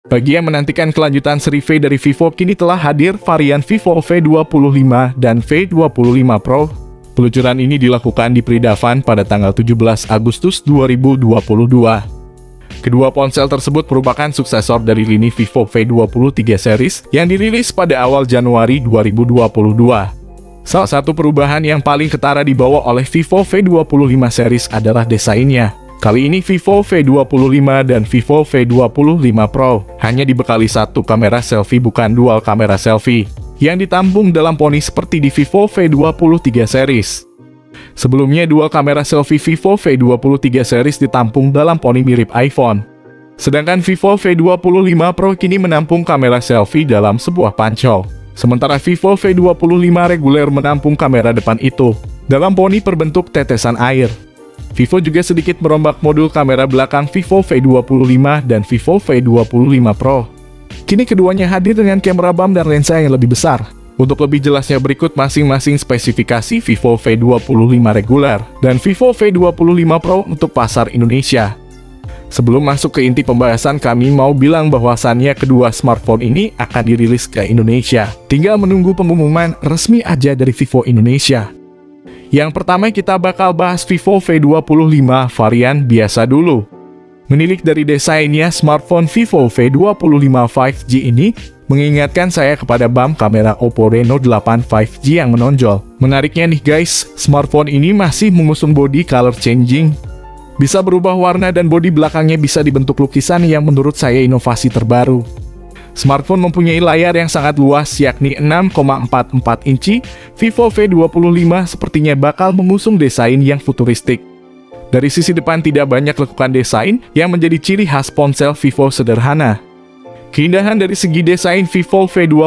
Bagi yang menantikan kelanjutan seri V dari Vivo, kini telah hadir varian Vivo V25 dan V25 Pro. Peluncuran ini dilakukan di Pridavan pada tanggal 17 Agustus 2022. Kedua ponsel tersebut merupakan suksesor dari lini Vivo V23 series yang dirilis pada awal Januari 2022. Salah satu perubahan yang paling ketara dibawa oleh Vivo V25 series adalah desainnya. Kali ini Vivo V25 dan Vivo V25 Pro hanya dibekali satu kamera selfie, bukan dual kamera selfie, yang ditampung dalam poni seperti di Vivo V23 series. Sebelumnya, dual kamera selfie Vivo V23 series ditampung dalam poni mirip iPhone. Sedangkan Vivo V25 Pro kini menampung kamera selfie dalam sebuah pancol. Sementara Vivo V25 reguler menampung kamera depan itu dalam poni berbentuk tetesan air. Vivo juga sedikit merombak modul kamera belakang Vivo V25 dan Vivo V25 Pro. Kini keduanya hadir dengan kamera BAM dan lensa yang lebih besar. Untuk lebih jelasnya berikut masing-masing spesifikasi Vivo V25 reguler dan Vivo V25 Pro untuk pasar Indonesia. Sebelum masuk ke inti pembahasan, kami mau bilang bahwasannya kedua smartphone ini akan dirilis ke Indonesia. Tinggal menunggu pengumuman resmi aja dari Vivo Indonesia. Yang pertama kita bakal bahas Vivo V25 varian biasa dulu. Menilik dari desainnya, smartphone Vivo V25 5G ini mengingatkan saya kepada BAM kamera Oppo Reno 8 5G yang menonjol. Menariknya nih guys, smartphone ini masih mengusung body color changing. Bisa berubah warna dan bodi belakangnya bisa dibentuk lukisan yang menurut saya inovasi terbaru. Smartphone mempunyai layar yang sangat luas yakni 6,44 inci. Vivo V25 sepertinya bakal mengusung desain yang futuristik. Dari sisi depan tidak banyak lekukan desain yang menjadi ciri khas ponsel Vivo sederhana. Keindahan dari segi desain Vivo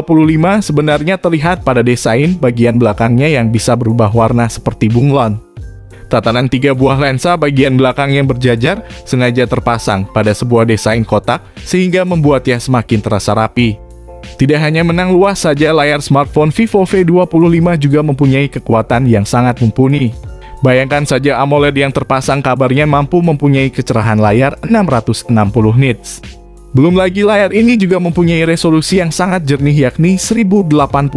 V25 sebenarnya terlihat pada desain bagian belakangnya yang bisa berubah warna seperti bunglon. Tatanan 3 buah lensa bagian belakang yang berjajar sengaja terpasang pada sebuah desain kotak sehingga membuatnya semakin terasa rapi. Tidak hanya menang luas saja, layar smartphone Vivo V25 juga mempunyai kekuatan yang sangat mumpuni. Bayangkan saja AMOLED yang terpasang kabarnya mampu mempunyai kecerahan layar 660 nits. Belum lagi layar ini juga mempunyai resolusi yang sangat jernih yakni 1080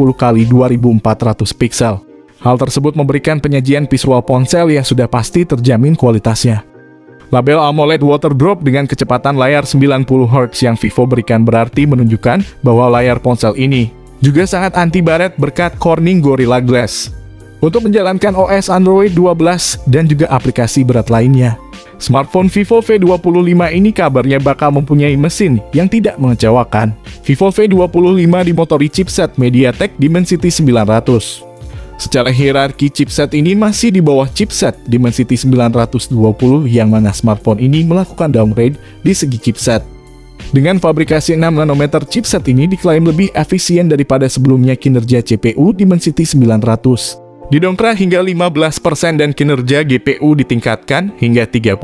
x 2400 piksel. Hal tersebut memberikan penyajian visual ponsel yang sudah pasti terjamin kualitasnya. Label AMOLED Waterdrop dengan kecepatan layar 90 Hz yang Vivo berikan berarti menunjukkan bahwa layar ponsel ini juga sangat anti baret berkat Corning Gorilla Glass. Untuk menjalankan OS Android 12 dan juga aplikasi berat lainnya. Smartphone Vivo V25 ini kabarnya bakal mempunyai mesin yang tidak mengecewakan. Vivo V25 dimotori chipset MediaTek Dimensity 900. Secara hierarki chipset ini masih di bawah chipset Dimensity 920 yang mana smartphone ini melakukan downgrade di segi chipset. Dengan fabrikasi 6 nanometer, chipset ini diklaim lebih efisien daripada sebelumnya. Kinerja CPU Dimensity 900 didongkrak hingga 15% dan kinerja GPU ditingkatkan hingga 30%.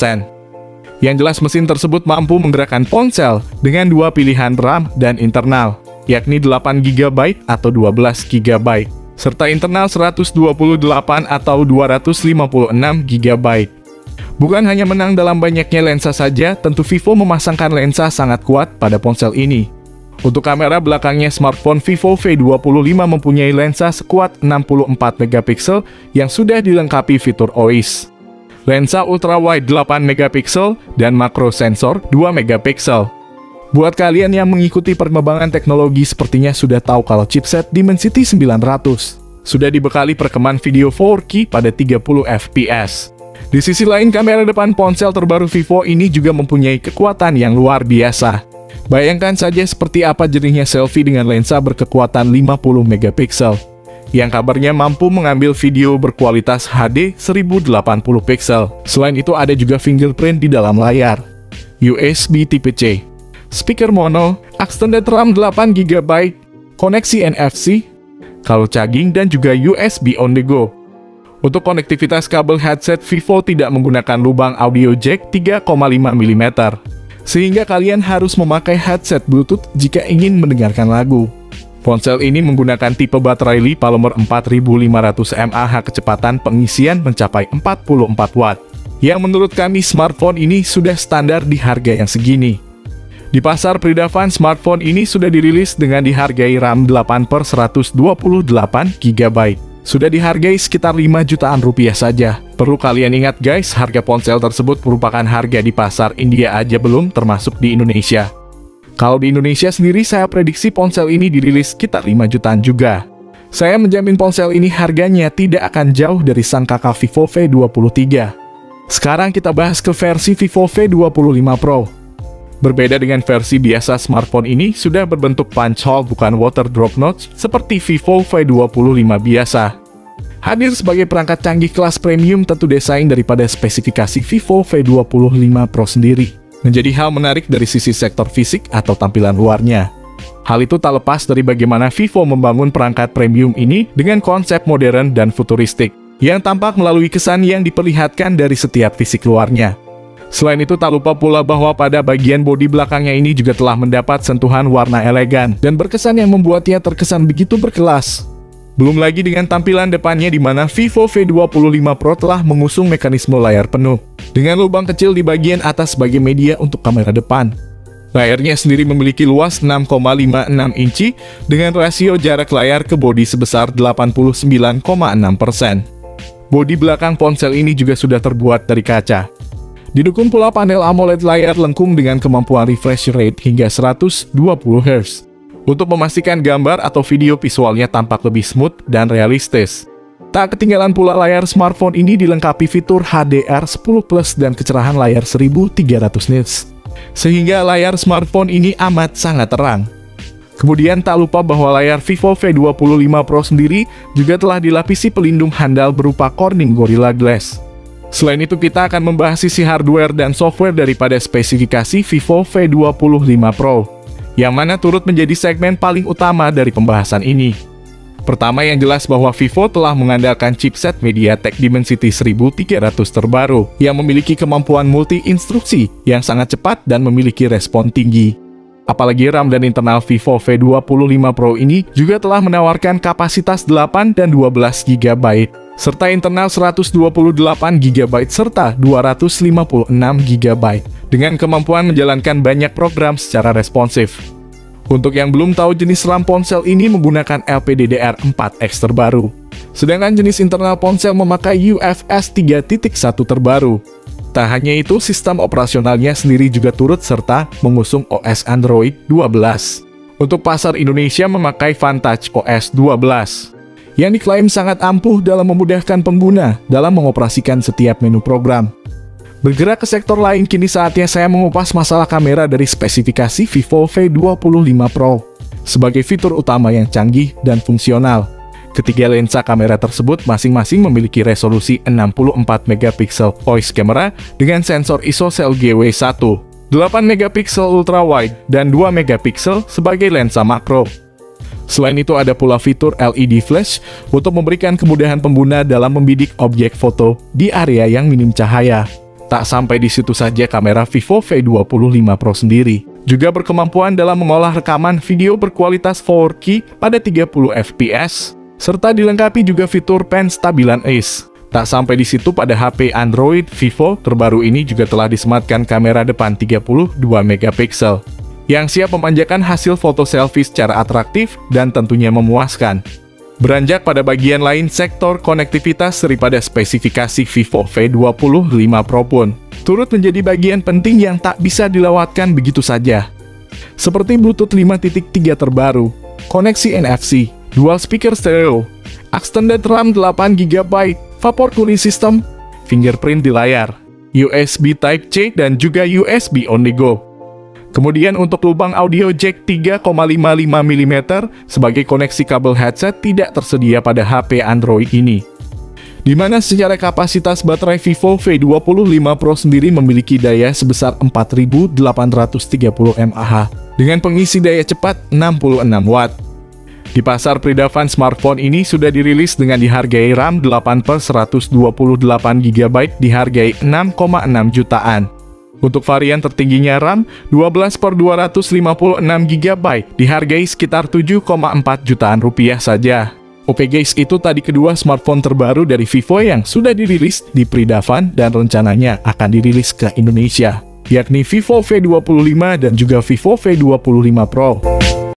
Yang jelas mesin tersebut mampu menggerakkan ponsel dengan dua pilihan RAM dan internal, yakni 8GB atau 12GB. Serta internal 128 atau 256GB. Bukan hanya menang dalam banyaknya lensa saja, tentu Vivo memasangkan lensa sangat kuat pada ponsel ini. Untuk kamera belakangnya, smartphone Vivo V25 mempunyai lensa sekuat 64MP yang sudah dilengkapi fitur OIS. Lensa ultrawide 8MP dan makro sensor 2MP. Buat kalian yang mengikuti perkembangan teknologi sepertinya sudah tahu kalau chipset Dimensity 900 sudah dibekali perekaman video 4K pada 30 fps. Di sisi lain, kamera depan ponsel terbaru Vivo ini juga mempunyai kekuatan yang luar biasa. Bayangkan saja seperti apa jernihnya selfie dengan lensa berkekuatan 50MP, yang kabarnya mampu mengambil video berkualitas HD 1080 pixel. Selain itu ada juga fingerprint di dalam layar, USB Type-C, speaker mono, extended RAM 8GB, koneksi NFC, kalau charging dan juga USB on the go. Untuk konektivitas kabel headset, Vivo tidak menggunakan lubang audio jack 3,5mm, sehingga kalian harus memakai headset Bluetooth jika ingin mendengarkan lagu. Ponsel ini menggunakan tipe baterai Li-Polymer 4500 mAh, kecepatan pengisian mencapai 44 Watt, yang menurut kami smartphone ini sudah standar di harga yang segini. Di pasar predavan, smartphone ini sudah dirilis dengan dihargai RAM 8/128 GB. Sudah dihargai sekitar 5 jutaan rupiah saja. Perlu kalian ingat guys, harga ponsel tersebut merupakan harga di pasar India aja, belum termasuk di Indonesia. Kalau di Indonesia sendiri, saya prediksi ponsel ini dirilis sekitar 5 jutaan juga. Saya menjamin ponsel ini harganya tidak akan jauh dari sang kakak Vivo V23. Sekarang kita bahas ke versi Vivo V25 Pro. Berbeda dengan versi biasa, smartphone ini sudah berbentuk punch hole bukan water drop notch seperti Vivo V25 biasa. Hadir sebagai perangkat canggih kelas premium, tentu desain daripada spesifikasi Vivo V25 Pro sendiri menjadi hal menarik dari sisi sektor fisik atau tampilan luarnya. Hal itu tak lepas dari bagaimana Vivo membangun perangkat premium ini dengan konsep modern dan futuristik, yang tampak melalui kesan yang diperlihatkan dari setiap fisik luarnya. Selain itu, tak lupa pula bahwa pada bagian bodi belakangnya ini juga telah mendapat sentuhan warna elegan dan berkesan yang membuatnya terkesan begitu berkelas. Belum lagi dengan tampilan depannya di mana Vivo V25 Pro telah mengusung mekanisme layar penuh, dengan lubang kecil di bagian atas sebagai media untuk kamera depan. Layarnya sendiri memiliki luas 6,56 inci dengan rasio jarak layar ke bodi sebesar 89,6%. Bodi belakang ponsel ini juga sudah terbuat dari kaca. Didukung pula panel AMOLED layar lengkung dengan kemampuan refresh rate hingga 120 Hz. Untuk memastikan gambar atau video visualnya tampak lebih smooth dan realistis. Tak ketinggalan pula layar smartphone ini dilengkapi fitur HDR10+ dan kecerahan layar 1300 nits. Sehingga layar smartphone ini amat sangat terang. Kemudian tak lupa bahwa layar Vivo V25 Pro sendiri juga telah dilapisi pelindung handal berupa Corning Gorilla Glass. Selain itu, kita akan membahas sisi hardware dan software daripada spesifikasi Vivo V25 Pro, yang mana turut menjadi segmen paling utama dari pembahasan ini. Pertama, yang jelas bahwa Vivo telah mengandalkan chipset MediaTek Dimensity 1300 terbaru, yang memiliki kemampuan multi-instruksi yang sangat cepat dan memiliki respon tinggi. Apalagi RAM dan internal Vivo V25 Pro ini juga telah menawarkan kapasitas 8 dan 12 GB, serta internal 128 GB serta 256 GB, dengan kemampuan menjalankan banyak program secara responsif. Untuk yang belum tahu, jenis RAM ponsel ini menggunakan LPDDR4X terbaru, sedangkan jenis internal ponsel memakai UFS 3.1 terbaru. Tak hanya itu, sistem operasionalnya sendiri juga turut serta mengusung OS Android 12. Untuk pasar Indonesia memakai Vantage OS 12, yang diklaim sangat ampuh dalam memudahkan pengguna dalam mengoperasikan setiap menu program. Bergerak ke sektor lain, kini saatnya saya mengupas masalah kamera dari spesifikasi Vivo V25 Pro. Sebagai fitur utama yang canggih dan fungsional, ketiga lensa kamera tersebut masing-masing memiliki resolusi 64 megapiksel voice camera dengan sensor ISOCELL GW1, 8 megapiksel ultrawide, dan 2 megapiksel sebagai lensa makro. Selain itu, ada pula fitur LED flash untuk memberikan kemudahan pengguna dalam membidik objek foto di area yang minim cahaya. Tak sampai di situ saja, kamera Vivo V25 Pro sendiri juga berkemampuan dalam mengolah rekaman video berkualitas 4K pada 30 fps, serta dilengkapi juga fitur penstabilan ACE. Tak sampai di situ, pada HP Android Vivo terbaru ini juga telah disematkan kamera depan 32 megapiksel, yang siap memanjakan hasil foto selfie secara atraktif dan tentunya memuaskan. Beranjak pada bagian lain, sektor konektivitas daripada spesifikasi Vivo V25 Pro pun turut menjadi bagian penting yang tak bisa dilewatkan begitu saja. Seperti Bluetooth 5.3 terbaru, koneksi NFC, dual speaker stereo, extended RAM 8 GB, vapor cooling system, fingerprint di layar, USB Type-C dan juga USB on the go. Kemudian untuk lubang audio jack 3,55 mm sebagai koneksi kabel headset tidak tersedia pada HP Android ini. Di mana secara kapasitas baterai Vivo V25 Pro sendiri memiliki daya sebesar 4830 mAh dengan pengisi daya cepat 66 Watt. Di pasar predavan, smartphone ini sudah dirilis dengan dihargai RAM 8/128 GB dihargai 6,6 jutaan. Untuk varian tertingginya RAM 12/256 GB dihargai sekitar 7,4 jutaan rupiah saja. Oke guys, itu tadi kedua smartphone terbaru dari Vivo yang sudah dirilis di predavan dan rencananya akan dirilis ke Indonesia. yakni Vivo V25 dan juga Vivo V25 Pro.